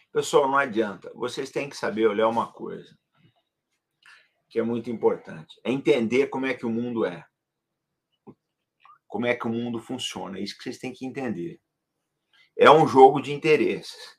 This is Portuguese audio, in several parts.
Pessoal, não adianta. Vocês têm que saber olhar uma coisa que é muito importante. É entender como é que o mundo é. Como é que o mundo funciona. É isso que vocês têm que entender. É um jogo de interesses.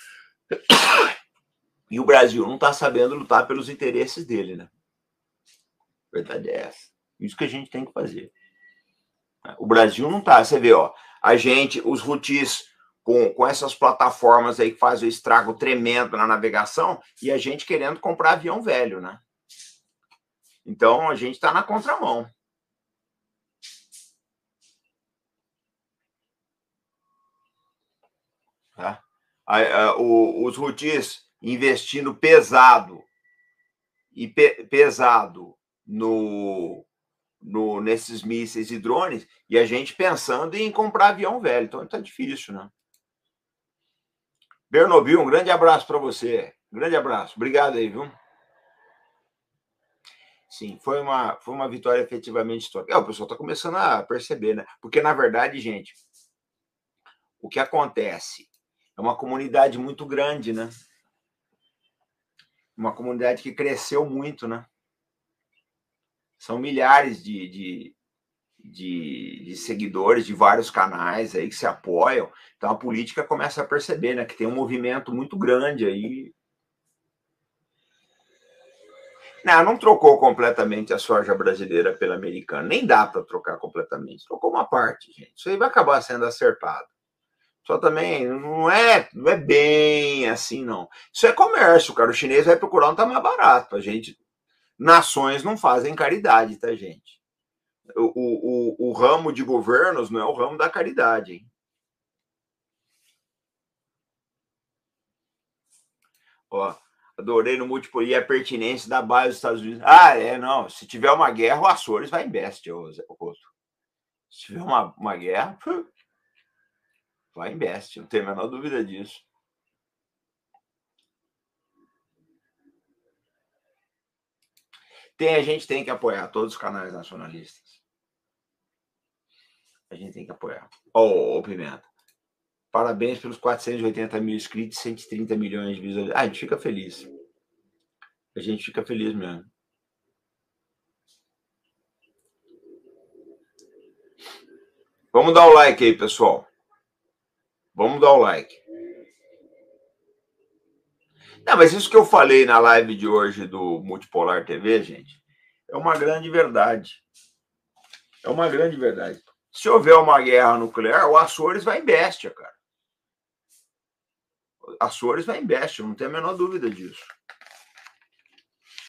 E o Brasil não está sabendo lutar pelos interesses dele, né? A verdade é essa. Isso que a gente tem que fazer. O Brasil não está. Você vê, ó, a gente, os Houthis, com essas plataformas aí que fazem o estrago tremendo na navegação, e a gente querendo comprar avião velho, né? Então, a gente está na contramão. Tá? Os Houthis investindo pesado e pesado nesses mísseis e drones, e a gente pensando em comprar avião velho. Então, tá difícil, né? Bernobil, um grande abraço para você. Um grande abraço. Obrigado aí, viu? Sim, foi uma vitória efetivamente histórica. O pessoal está começando a perceber, né? Porque, na verdade, gente, o que acontece é uma comunidade muito grande, né? Uma comunidade que cresceu muito, né? São milhares de seguidores de vários canais aí que se apoiam. Então a política começa a perceber, né, que tem um movimento muito grande aí. Não trocou completamente a soja brasileira pela americana. Nem dá para trocar completamente. Trocou uma parte, gente. Isso aí vai acabar sendo acertado. Só também não é bem assim, não. Isso é comércio, cara. O chinês vai procurar onde tá mais barato. A gente, nações não fazem caridade, tá, gente? O ramo de governos não é o ramo da caridade, hein? Ó, adorei no múltiplo e a pertinência da base dos Estados Unidos. Não. Se tiver uma guerra, o Açores vai em best, Couto. Se tiver uma guerra, vai em best, não tem a menor dúvida disso. A gente tem que apoiar todos os canais nacionalistas. A gente tem que apoiar. Pimenta. Parabéns pelos 480 mil inscritos, 130 milhões de visualizações. A gente fica feliz. A gente fica feliz mesmo. Vamos dar o like aí, pessoal. Vamos dar o like. Não, mas isso que eu falei na live de hoje do Multipolar TV, gente, é uma grande verdade. É uma grande verdade. Se houver uma guerra nuclear, o Açores vai em bestia, cara. Açores vai em bestia, não tem a menor dúvida disso.